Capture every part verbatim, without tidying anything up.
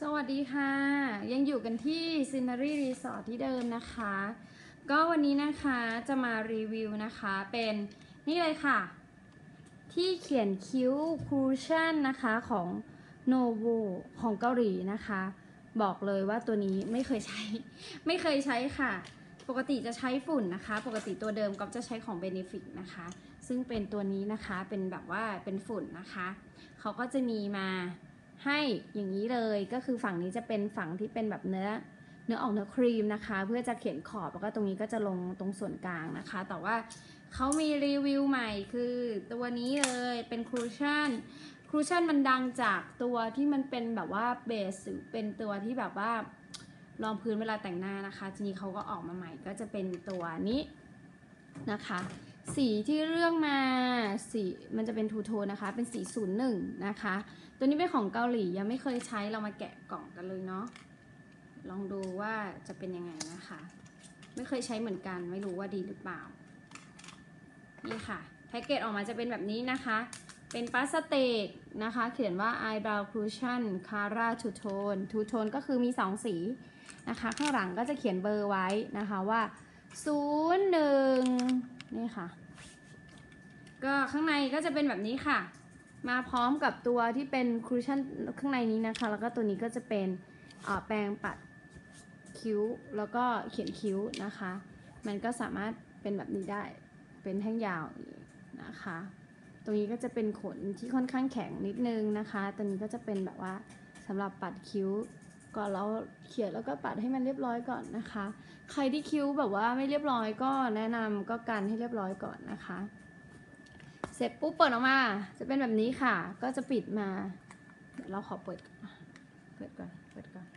สวัสดีค่ะยังอยู่กันที่ Scenery Resort ที่เดิมนะคะก็วันนี้นะคะจะมารีวิวนะคะเป็นนี่เลยค่ะที่เขียนคิ้วคูชั่นนะคะของ Novo ของเกาหลีนะคะบอกเลยว่าตัวนี้ไม่เคยใช้ไม่เคยใช้ค่ะปกติจะใช้ฝุ่นนะคะปกติตัวเดิมก็จะใช้ของ Benefit นะคะซึ่งเป็นตัวนี้นะคะเป็นแบบว่าเป็นฝุ่นนะคะเขาก็จะมีมาให้อย่างนี้เลยก็คือฝั่งนี้จะเป็นฝั่งที่เป็นแบบเนื้อเนื้อออกเนื้อครีมนะคะเพื่อจะเขียนขอบแล้วก็ตรงนี้ก็จะลงตรงส่วนกลางนะคะแต่ว่าเขามีรีวิวใหม่คือตัวนี้เลยเป็นคูชั่นคูชั่นมันดังจากตัวที่มันเป็นแบบว่าเบสหรือเป็นตัวที่แบบว่ารองพื้นเวลาแต่งหน้านะคะทีนี้เขาก็ออกมาใหม่ก็จะเป็นตัวนี้นะคะสีที่เลือกมาสีมันจะเป็นทูโทนนะคะเป็นสีศูนย์หนึ่งนะคะตัวนี้เป็นของเกาหลียังไม่เคยใช้เรามาแกะกล่องกันเลยเนาะลองดูว่าจะเป็นยังไงนะคะไม่เคยใช้เหมือนกันไม่รู้ว่าดีหรือเปล่านี่ค่ะแพ็กเกจออกมาจะเป็นแบบนี้นะคะเป็นพลาสติกนะคะเขียนว่า eyebrow cushion Cara two tone two tone ก็คือมีสองสีนะคะข้างหลังก็จะเขียนเบอร์ไว้นะคะว่าศูนย์ หนึ่งนี่ค่ะก็ข้างในก็จะเป็นแบบนี้ค่ะมาพร้อมกับตัวที่เป็นคูชั่นข้างในนี้นะคะแล้วก็ตัวนี้ก็จะเป็นแปรงปัดคิ้วแล้วก็เขียนคิ้วนะคะมันก็สามารถเป็นแบบนี้ได้เป็นแท่งยาวนะคะตรงนี้ก็จะเป็นขนที่ค่อนข้างแข็งนิดนึงนะคะตัวนี้ก็จะเป็นแบบว่าสำหรับปัดคิ้วก่อนเราเขียนแล้วก็ปัดให้มันเรียบร้อยก่อนนะคะใครที่คิ้วแบบว่าไม่เรียบร้อยก็แนะนำก็กันให้เรียบร้อยก่อนนะคะเสร็จปุ๊บเปิดออกมาจะเป็นแบบนี้ค่ะก็จะปิดมาเดี๋ยวเราขอเปิดเปิดก่อนเปิดก่อน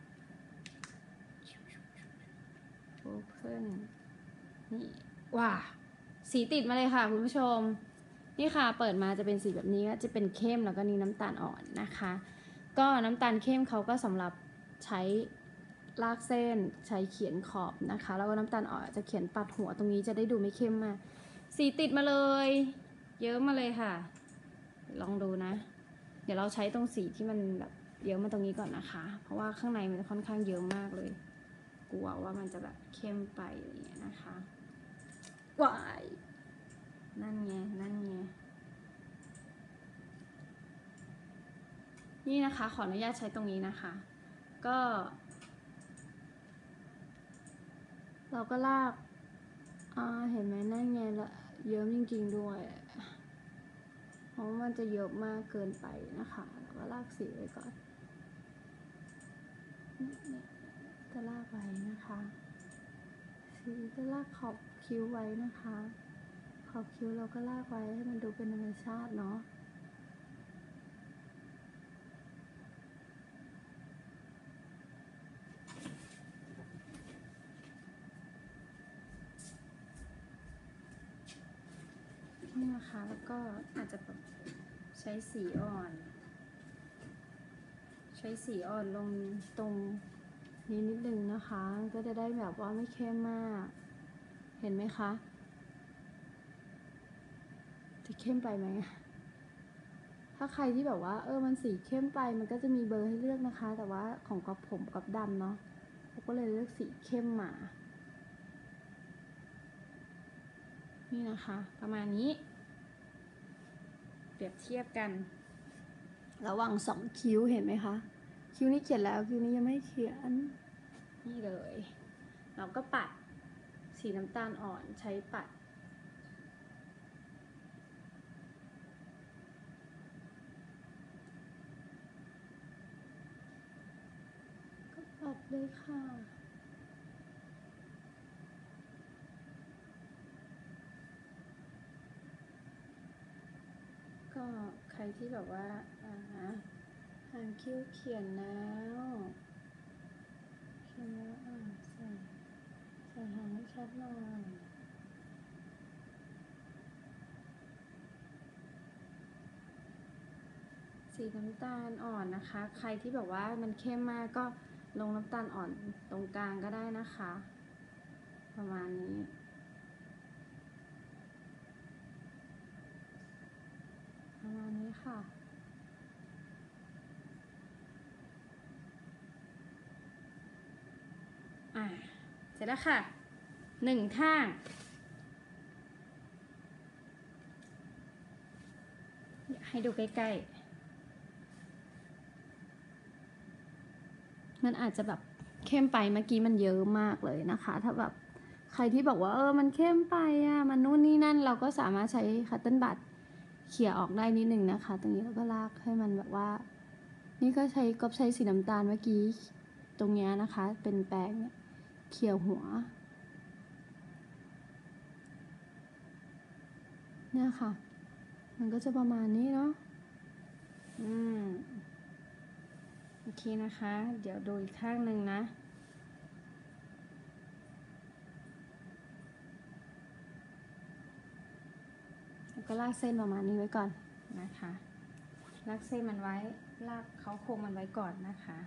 Open นี่ว้าสีติดมาเลยค่ะคุณผู้ชมนี่ค่ะเปิดมาจะเป็นสีแบบนี้ก็จะเป็นเข้มแล้วก็นี่น้ำตาลอ่อนนะคะก็น้ำตาลเข้มเขาก็สำหรับใช้ลากเส้นใช้เขียนขอบนะคะแล้วก็น้ำตาลอ่อนจะเขียนปัดหัวตรงนี้จะได้ดูไม่เข้มมากสีติดมาเลยเยอะมาเลยค่ะลองดูนะเดี๋ยวเราใช้ตรงสีที่มันแบบเยอะมาตรงนี้ก่อนนะคะเพราะว่าข้างในมันค่อนข้างเยอะมากเลยกลัวว่ามันจะแบบเข้มไปอย่างเงี้ยนะคะว้ายนั่นไงนั่นไงนี่นะคะขออนุญาตใช้ตรงนี้นะคะก็เราก็ลากอ่าเห็นไหมนั่นไงละเยอะจริงๆด้วยเพราะมันจะเยอะมากเกินไปนะคะแล้วก็ลากสีไว้ก่อนจะลากไว้นะคะสีจะลากขอบคิ้วไว้นะคะขอบคิ้วเราก็ลากไว้ให้มันดูเป็นธรรมชาติเนาะนี่นะคะแล้วก็อาจจะแบบใช้สีอ่อนใช้สีอ่อนลงตรงนี้นิดนึงนะคะก็จะได้แบบว่าไม่เข้มมากเห็นไหมคะจะเข้มไปไหมถ้าใครที่แบบว่าเออมันสีเข้มไปมันก็จะมีเบอร์ให้เลือกนะคะแต่ว่าของกับผมกับดำเนาะเราก็เลยเลือกสีเข้มมานี่นะคะประมาณนี้เปรียบเทียบกันระหว่างสองคิ้วเห็นไหมคะคิ้วนี้เขียนแล้วคิ้วนี้ยังไม่เขียนนี่เลยเราก็ปัดสีน้ำตาลอ่อนใช้ปัดก็ปัดเลยค่ะก็ใครที่แบบว่าอ่าหางคิ้วเขียนแล้วเขียนแล้วอ่าใส่ใส่หางให้ชัดหน่อยสีน้ำตาลอ่อนนะคะใครที่แบบว่ามันเข้มมากก็ลงน้ำตาลอ่อนตรงกลางก็ได้นะคะประมาณนี้ประมาณนี้ค่ะเสร็จแล้วค่ะหนึ่งข้างให้ดูใกล้ๆมันอาจจะแบบเข้มไปเมื่อกี้มันเยอะมากเลยนะคะถ้าแบบใครที่บอกว่าเออมันเข้มไปอ่ะมันนู่นนี่นั่นเราก็สามารถใช้คัตเติ้ลบัดเขี่ยออกได้นิดนึงนะคะตรงนี้เราก็ลากให้มันแบบว่านี่ก็ใช้ก๊อบใช้สีน้ำตาลเมื่อกี้ตรงนี้นะคะเป็นแปรงเนี่ยเขี่ยหัวเนี่ยค่ะมันก็จะประมาณนี้เนาะอืมโอเคนะคะเดี๋ยวดูอีกข้างหนึ่งนะแล้วก็ลากเส้นประมาณนี้ไว้ก่อนนะคะลากเส้นมันไว้ลากเขาโครงมันไว้ก่อนนะคะ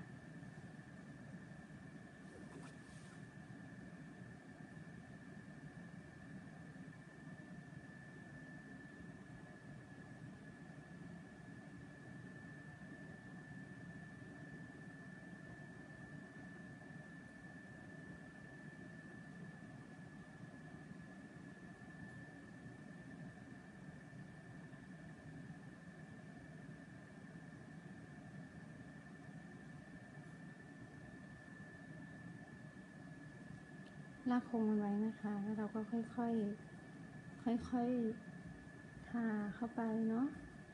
ลากโครงมันไว้นะคะแล้วเราก็ค่อยๆค่อยๆทาเข้าไปเนาะ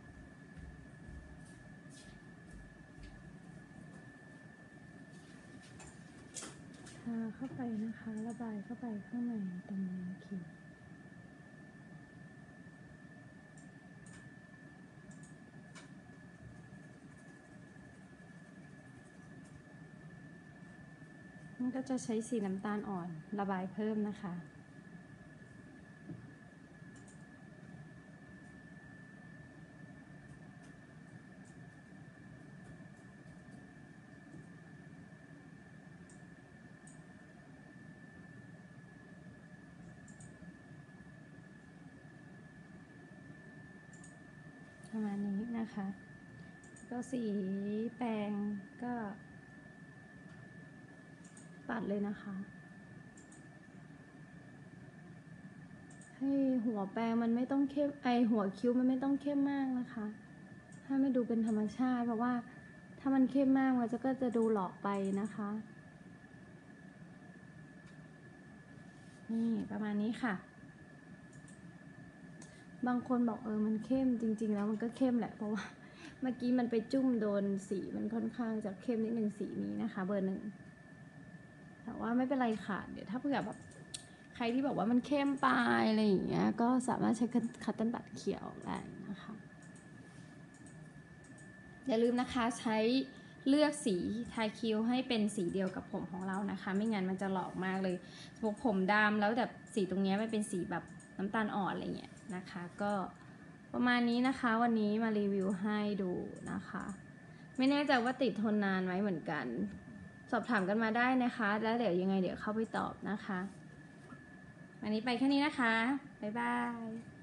ทาเข้าไปนะคะระบายเข้าไปข้างในตรงนี้คิ้วมันก็จะใช้สีน้ำตาลอ่อนระบายเพิ่มนะคะประมาณนี้นะคะก็สีแปรงก็ปัดเลยนะคะให้หัวแปรงมันไม่ต้องเข้มไอหัวคิ้วมันไม่ต้องเข้มมากนะคะถ้าไม่ดูเป็นธรรมชาติเพราะว่าถ้ามันเข้มมากมันจะก็จะดูหลอกไปนะคะนี่ประมาณนี้ค่ะบางคนบอกเออมันเข้มจริงๆแล้วมันก็เข้มแหละเพราะว่าเมื่อกี้มันไปจุ่มโดนสีมันค่อนข้างจะเข้มนิดนึงสีนี้นะคะเบอร์หนึ่งแต่ว่าไม่เป็นไรค่ะเดี๋ยวถ้าเผื่อแบบใครที่บอกว่ามันเข้มไปอะไรอย่างเงี้ยก็สามารถใช้คัตเติ้ลบัดเขี่ยออกได้นะคะอย่าลืมนะคะใช้เลือกสีทาคิ้วให้เป็นสีเดียวกับผมของเรานะคะไม่งั้นมันจะหลอกมากเลยพวกผมดำแล้วแบบสีตรงนี้ไม่เป็นสีแบบน้ำตาลอ่อนอะไรเงี้ยนะคะก็ประมาณนี้นะคะวันนี้มารีวิวให้ดูนะคะไม่แน่ใจว่าติดทนนานไหมเหมือนกันสอบถามกันมาได้นะคะแล้วเดี๋ยวยังไงเดี๋ยวเข้าไปตอบนะคะวันนี้ไปแค่นี้นะคะบ๊ายบาย